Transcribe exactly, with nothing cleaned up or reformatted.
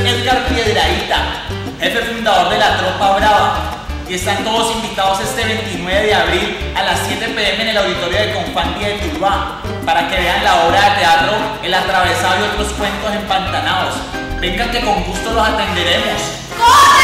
Edgar Piedrahita, jefe fundador de la Tropa Brava, y están todos invitados este veintinueve de abril a las siete pe eme en el auditorio de Confandi de Tuluá para que vean la obra de teatro El Atravesado y otros cuentos empantanados. Vengan que con gusto los atenderemos. ¡Corre!